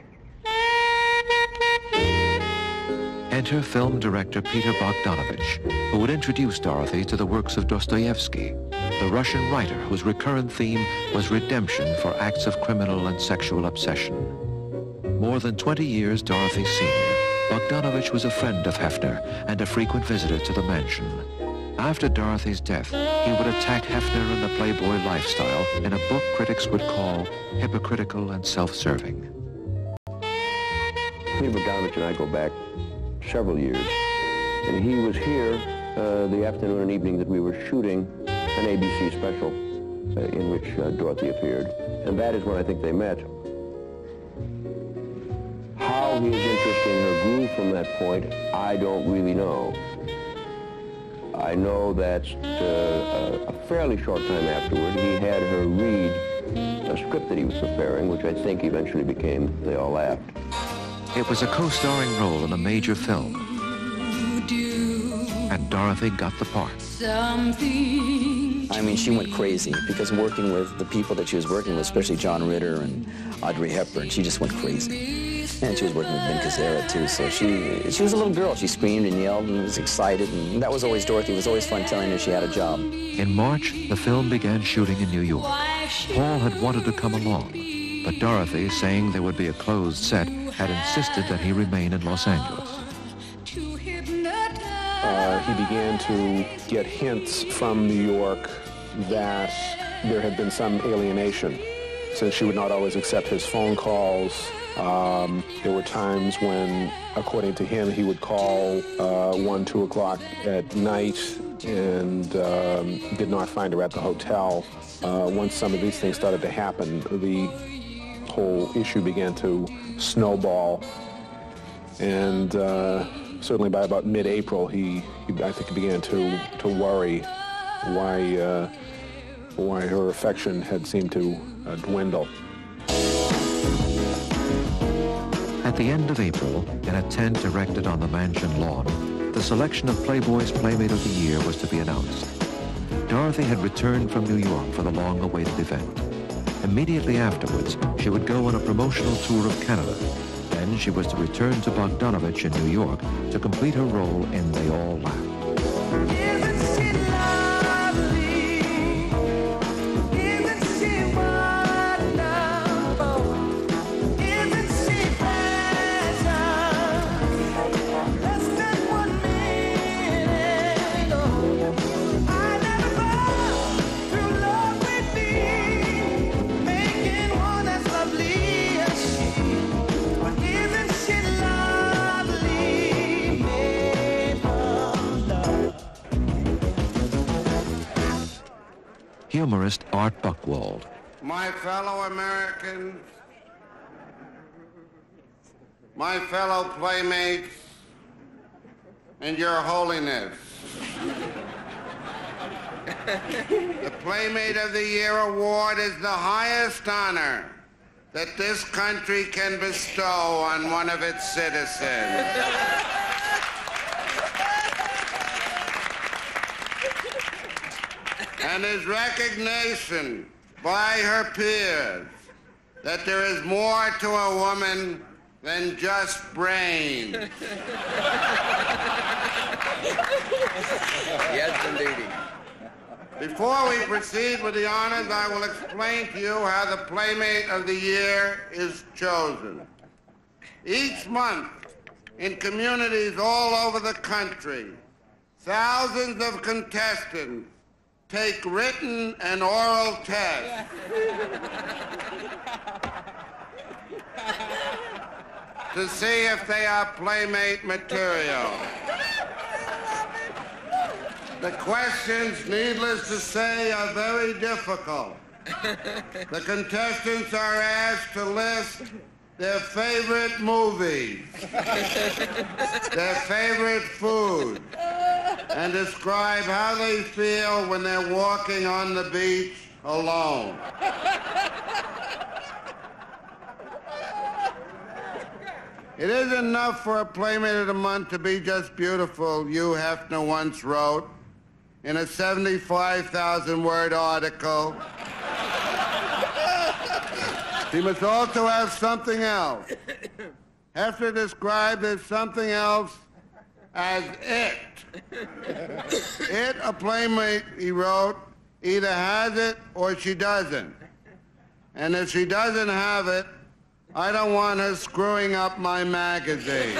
Enter film director Peter Bogdanovich, who would introduce Dorothy to the works of Dostoevsky, the Russian writer whose recurrent theme was redemption for acts of criminal and sexual obsession. More than twenty years Dorothy senior, Bogdanovich was a friend of Hefner and a frequent visitor to the mansion. After Dorothy's death, he would attack Hefner and the Playboy lifestyle in a book critics would call hypocritical and self-serving. Peter Bogdanovich and I go back several years, and he was here uh, the afternoon and evening that we were shooting an A B C special uh, in which uh, Dorothy appeared, and that is when I think they met. How his interest in her grew from that point, I don't really know. I know that uh, a fairly short time afterward, he had her read a script that he was preparing, which I think eventually became They All Laughed. It was a co-starring role in a major film, and Dorothy got the part. I mean, she went crazy because working with the people that she was working with, especially John Ritter and Audrey Hepburn, she just went crazy. And she was working with Ben Kazera, too, so she she was a little girl. She screamed and yelled and was excited, and that was always Dorothy. It was always fun telling her she had a job. In March, the film began shooting in New York. Paul had wanted to come along, but Dorothy, saying there would be a closed set, had insisted that he remain in Los Angeles. Uh, he began to get hints from New York that there had been some alienation, since she would not always accept his phone calls. Um, there were times when, according to him, he would call uh, one, two o'clock at night and um, did not find her at the hotel. Uh, once some of these things started to happen, the whole issue began to snowball. And uh, certainly by about mid-April, he, he, I think, began to, to worry why, uh, why her affection had seemed to uh, dwindle. At the end of April, in a tent erected on the mansion lawn, the selection of Playboy's Playmate of the Year was to be announced. Dorothy had returned from New York for the long-awaited event. Immediately afterwards, she would go on a promotional tour of Canada. Then she was to return to Bogdanovich in New York to complete her role in They All Laughed. Humorist Art Buchwald. My fellow Americans, my fellow playmates, and your holiness. The Playmate of the Year award is the highest honor that this country can bestow on one of its citizens. And is recognition by her peers that there is more to a woman than just brains. Yes, indeed. Before we proceed with the honors, I will explain to you how the Playmate of the Year is chosen. Each month, in communities all over the country, thousands of contestants take written and oral tests to see if they are Playmate material. The questions, needless to say, are very difficult. The contestants are asked to list their favorite movies, their favorite food, and describe how they feel when they're walking on the beach alone. It isn't enough for a Playmate of the Month to be just beautiful, Hugh Hefner once wrote in a seventy-five thousand word article. She must also have something else. Hefner described as something else as it. It, a Playmate, he wrote, either has it or she doesn't. And if she doesn't have it, I don't want her screwing up my magazine.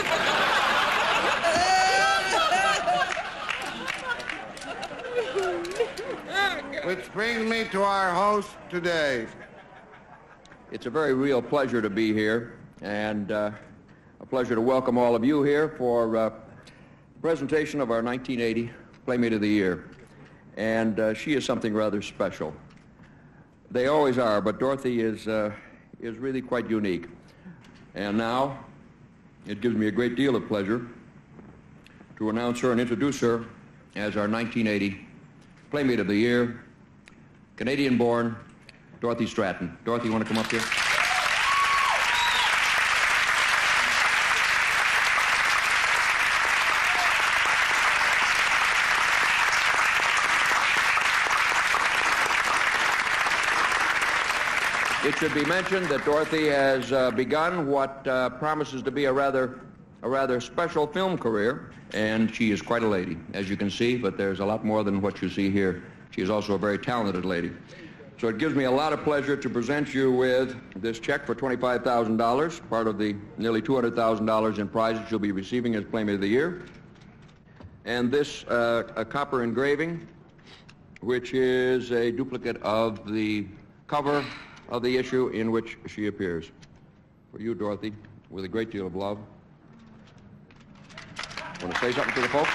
Which brings me to our host today. It's a very real pleasure to be here, and uh, a pleasure to welcome all of you here for uh, the presentation of our nineteen eighty Playmate of the Year. And uh, she is something rather special. They always are, but Dorothy is, uh, is really quite unique. And now, it gives me a great deal of pleasure to announce her and introduce her as our nineteen eighty Playmate of the Year, Canadian-born Dorothy Startten. Dorothy, you want to come up here? It should be mentioned that Dorothy has uh, begun what uh, promises to be a rather, a rather special film career, and she is quite a lady, as you can see, but there's a lot more than what you see here. She is also a very talented lady. So it gives me a lot of pleasure to present you with this check for twenty-five thousand dollars, part of the nearly two hundred thousand dollars in prizes she'll be receiving as Playmate of the Year. And this uh, a copper engraving, which is a duplicate of the cover of the issue in which she appears. For you, Dorothy, with a great deal of love. Want to say something to the folks?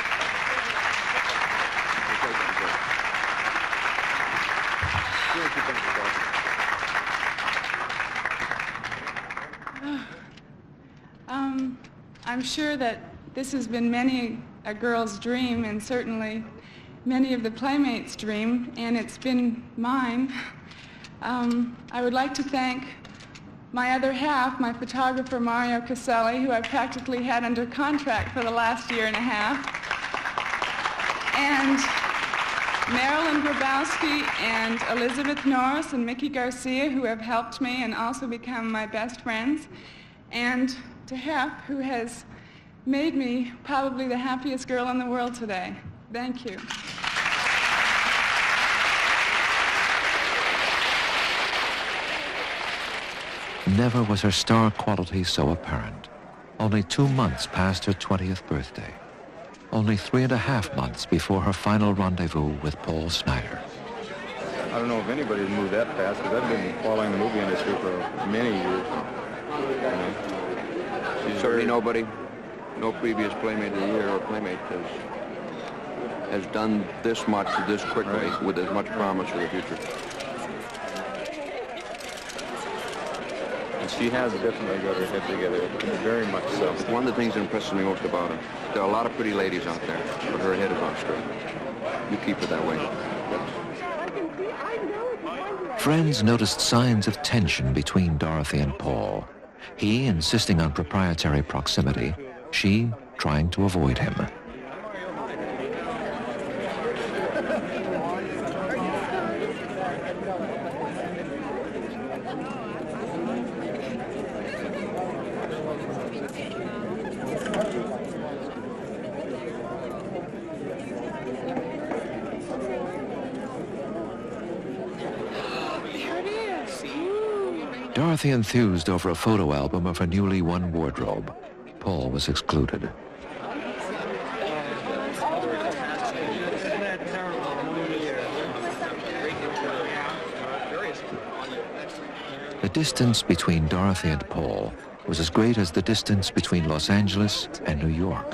Um, I'm sure that this has been many a girl's dream, and certainly many of the Playmates' dream, and it's been mine. Um, I would like to thank my other half, my photographer Mario Caselli, who I've practically had under contract for the last year and a half, and Marilyn Grabowski and Elizabeth Norris and Mickey Garcia, who have helped me and also become my best friends, and to Hef, who has made me probably the happiest girl in the world today. Thank you. Never was her star quality so apparent. Only two months past her twentieth birthday. Only three and a half months before her final rendezvous with Paul Snider. I don't know if anybody's moved that fast, because I've been following the movie industry for many years. You know, she's Certainly very... nobody, no previous Playmate of the Year or Playmate has, has done this much this quickly, right, with as much promise for the future. She has definitely got her head together, very much so. One of the things that impresses me most about her, there are a lot of pretty ladies out there, but her head is on straight. You keep it that way. Friends noticed signs of tension between Dorothy and Paul. He insisting on proprietary proximity, she trying to avoid him. There it is. Ooh. Dorothy enthused over a photo album of her newly won wardrobe. Paul was excluded. The distance between Dorothy and Paul was as great as the distance between Los Angeles and New York.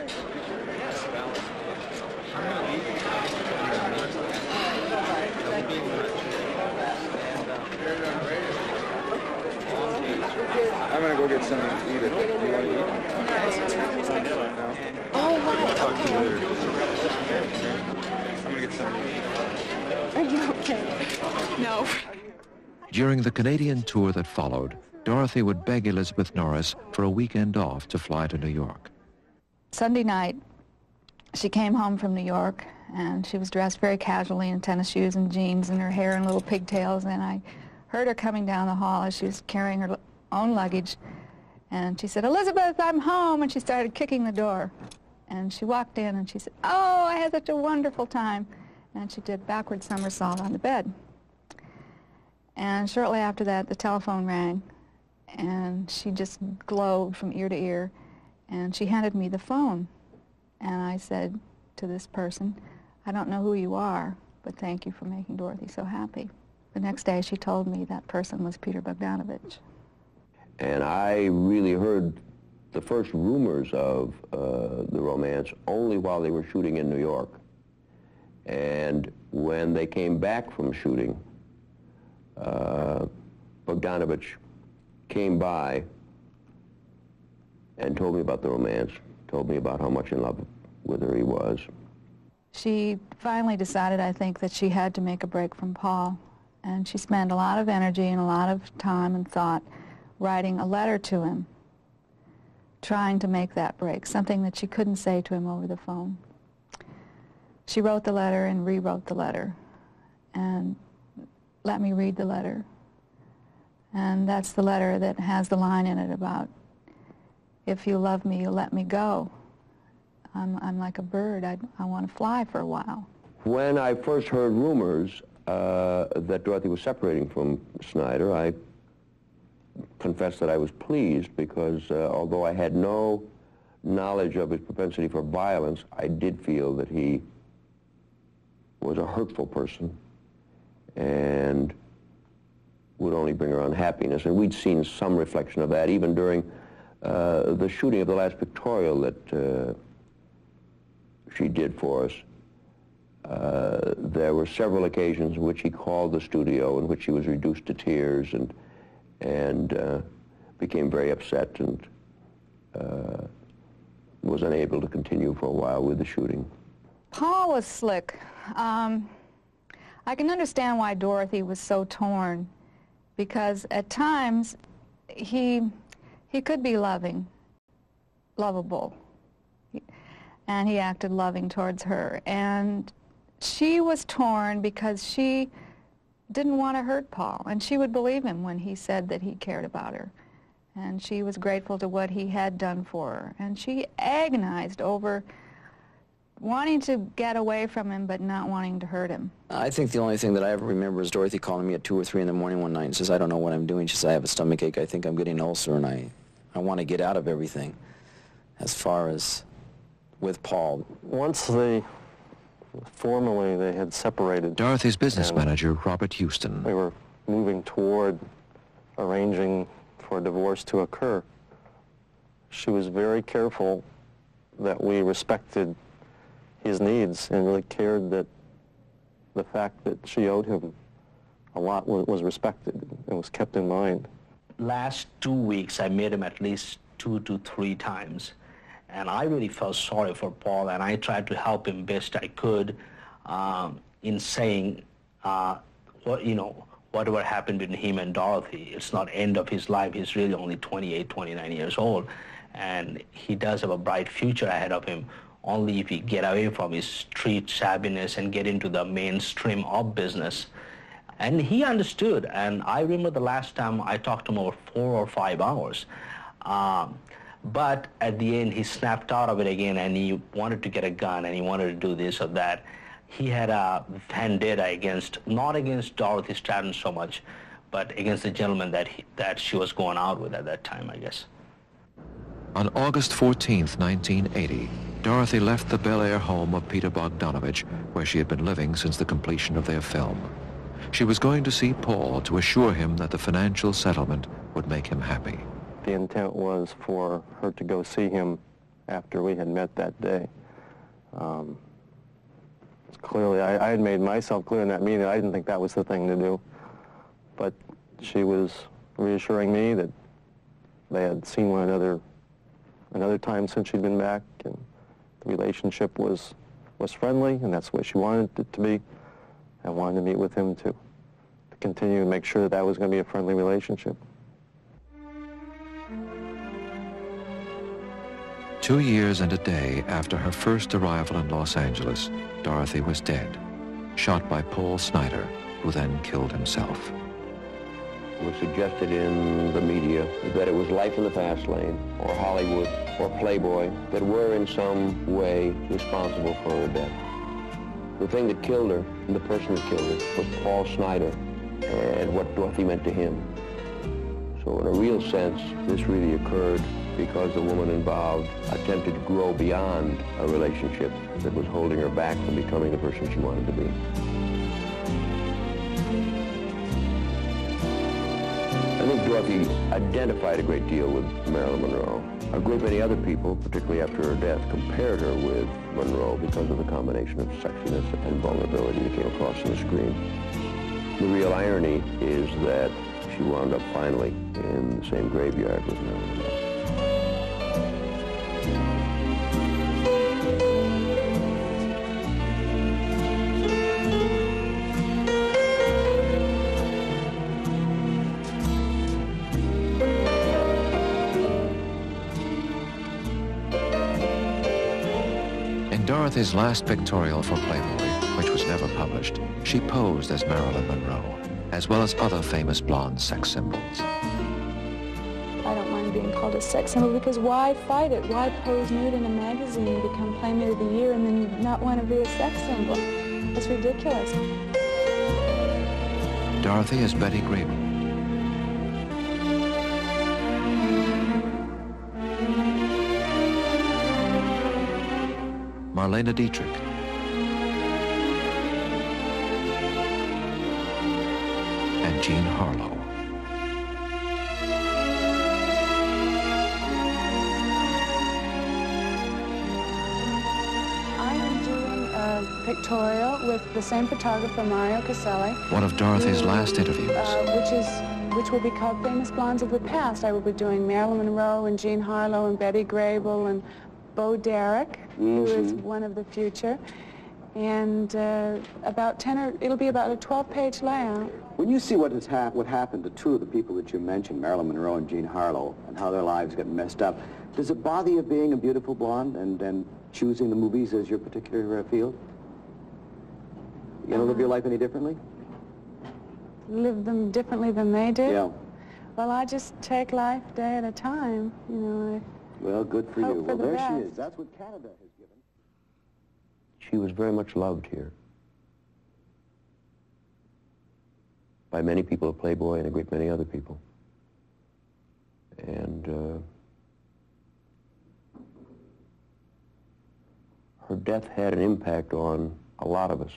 I'm gonna go get something to eat. Do you want to eat? Oh, right. I'm gonna get something to eat. Are you okay? No. During the Canadian tour that followed, Dorothy would beg Elizabeth Norris for a weekend off to fly to New York. Sunday night, she came home from New York, and she was dressed very casually in tennis shoes and jeans and her hair in little pigtails, and I heard her coming down the hall as she was carrying her own luggage, and she said, "Elizabeth, I'm home," and she started kicking the door. And she walked in and she said, "Oh, I had such a wonderful time," and she did backward somersault on the bed. And shortly after that, the telephone rang, and she just glowed from ear to ear, and she handed me the phone. And I said to this person, "I don't know who you are, but thank you for making Dorothy so happy." The next day, she told me that person was Peter Bogdanovich. And I really heard the first rumors of uh, the romance only while they were shooting in New York. And when they came back from shooting, uh, Bogdanovich came by and told me about the romance, told me about how much in love with her he was. She finally decided, I think, that she had to make a break from Paul. And she spent a lot of energy and a lot of time and thought writing a letter to him, trying to make that break, something that she couldn't say to him over the phone. She wrote the letter and rewrote the letter and let me read the letter. And that's the letter that has the line in it about, "If you love me, you'll let me go. I'm, I'm like a bird. I, I want to fly for a while." When I first heard rumors uh, that Dorothy was separating from Snyder, I confessed that I was pleased because uh, although I had no knowledge of his propensity for violence, I did feel that he was a hurtful person and would only bring her unhappiness. And we'd seen some reflection of that even during uh, the shooting of the last pictorial that uh, she did for us. Uh, there were several occasions in which he called the studio in which he was reduced to tears and and uh, became very upset and uh, was unable to continue for a while with the shooting. Paul was slick. Um, I can understand why Dorothy was so torn, because at times he, he could be loving, lovable, and he acted loving towards her. And she was torn because she didn't want to hurt Paul, and she would believe him when he said that he cared about her. And she was grateful to what he had done for her. And she agonized over wanting to get away from him but not wanting to hurt him. I think the only thing that I ever remember is Dorothy calling me at two or three in the morning one night and says, "I don't know what I'm doing." She says, "I have a stomach ache. I think I'm getting an ulcer, and I, I want to get out of everything." As far as with Paul. Once they, formally, they had separated. Dorothy's business manager, Robert Houston. They were moving toward arranging for a divorce to occur. She was very careful that we respected his needs and really cared that the fact that she owed him a lot was, was respected and was kept in mind. Last two weeks, I met him at least two to three times. And I really felt sorry for Paul, and I tried to help him best I could um, in saying, uh, what, you know, whatever happened between him and Dorothy, it's not end of his life. He's really only twenty-eight, twenty-nine years old, and he does have a bright future ahead of him, only if he get away from his street shabbiness and get into the mainstream of business. And he understood, and I remember the last time I talked to him over four or five hours. Um, But at the end, he snapped out of it again, and he wanted to get a gun, and he wanted to do this or that. He had a vendetta against, not against Dorothy Startten so much, but against the gentleman that, he, that she was going out with at that time, I guess. On August fourteenth, nineteen eighty, Dorothy left the Bel Air home of Peter Bogdanovich, where she had been living since the completion of their film. She was going to see Paul to assure him that the financial settlement would make him happy. The intent was for her to go see him after we had met that day. Um, clearly, I, I had made myself clear in that meeting I didn't think that was the thing to do. But she was reassuring me that they had seen one another another time since she'd been back, and the relationship was was friendly, and that's what she wanted it to be. I wanted to meet with him to, to continue and make sure that that was going to be a friendly relationship. Two years and a day after her first arrival in Los Angeles, Dorothy was dead, shot by Paul Snider, who then killed himself. It was suggested in the media that it was Life in the Fast Lane, or Hollywood, or Playboy, that were in some way responsible for her death. The thing that killed her, and the person that killed her, was Paul Snider, and what Dorothy meant to him. So in a real sense, this really occurred because the woman involved attempted to grow beyond a relationship that was holding her back from becoming the person she wanted to be. I think Dorothy identified a great deal with Marilyn Monroe. A great many other people, particularly after her death, compared her with Monroe because of the combination of sexiness and vulnerability that came across on the screen. The real irony is that she wound up finally in the same graveyard with Marilyn Monroe. Dorothy's last pictorial for Playboy, which was never published, she posed as Marilyn Monroe, as well as other famous blonde sex symbols. I don't mind being called a sex symbol, because why fight it? Why pose nude in a magazine and become Playmate of the Year and then not want to be a sex symbol? That's ridiculous. Dorothy as Betty Grable. Marlene Dietrich. And Jean Harlow. I am doing a pictorial with the same photographer, Mario Caselli. One of Dorothy's who, last interviews. Uh, which is which will be called Famous Blondes of the Past. I will be doing Marilyn Monroe and Jean Harlow and Betty Grable and Bo Derek, mm-hmm. who is one of the future, and uh, about ten or it'll be about a twelve-page layout. When you see what has hap what happened to two of the people that you mentioned, Marilyn Monroe and Jean Harlow, and how their lives got messed up, does it bother you being a beautiful blonde and and choosing the movies as your particular uh, field? You gonna uh-huh. live your life any differently? Live them differently than they did? Yeah. Well, I just take life day at a time. You know. I, Well, good for Hope you. for Well, the there best. she is. That's what Canada has given. She was very much loved here by many people at Playboy and a great many other people. And uh, her death had an impact on a lot of us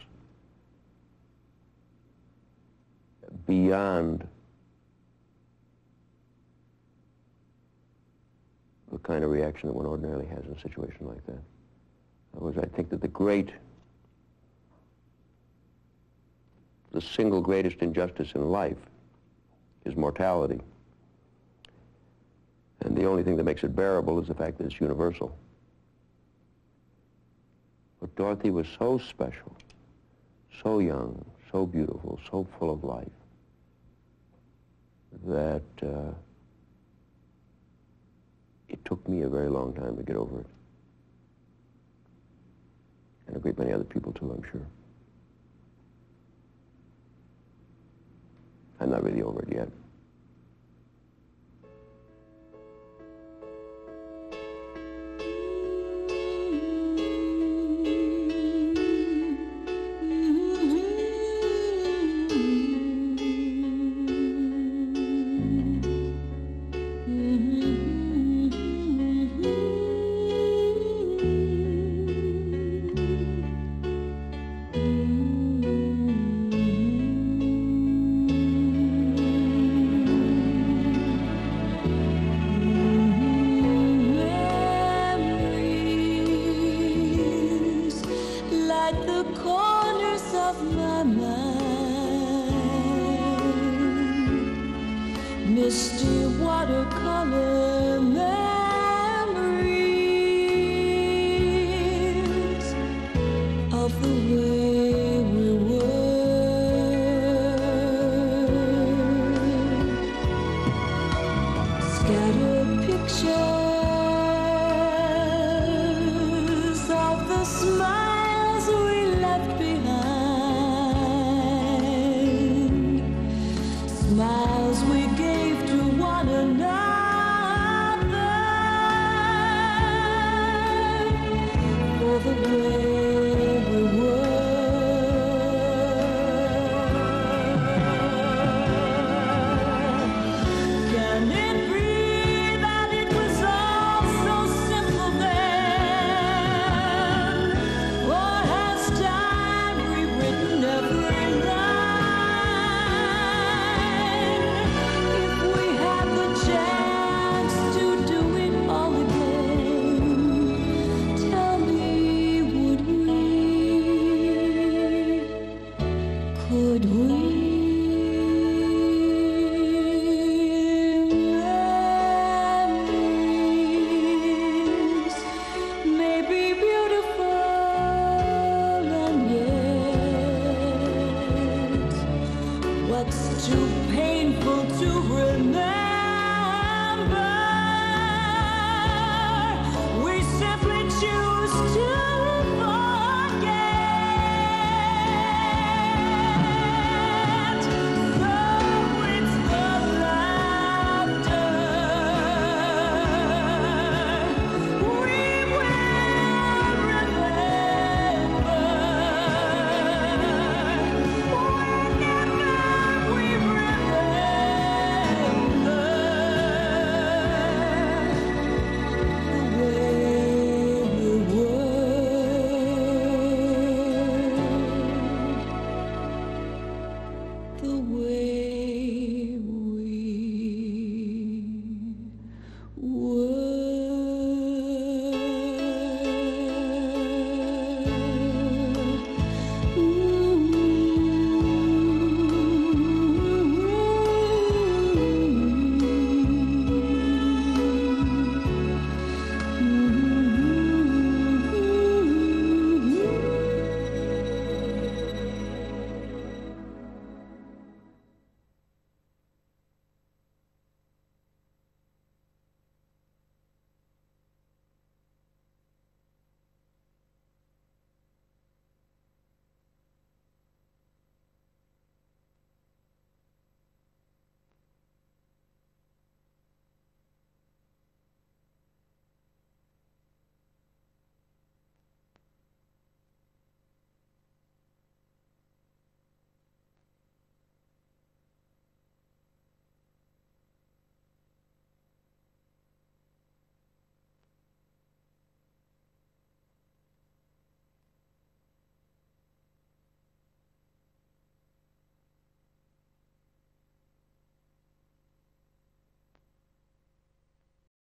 beyond the kind of reaction that one ordinarily has in a situation like that. In other words, I think that the great, the single greatest injustice in life is mortality. And the only thing that makes it bearable is the fact that it's universal. But Dorothy was so special, so young, so beautiful, so full of life, that uh, it took me a very long time to get over it. And a great many other people too, I'm sure. I'm not really over it yet. misty watercolor memories of the way we were. Scattered pictures of the smile